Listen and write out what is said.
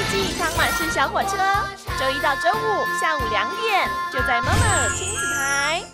季汤马士小火车，周一到周五下午2点，就在 MOMO 亲子台。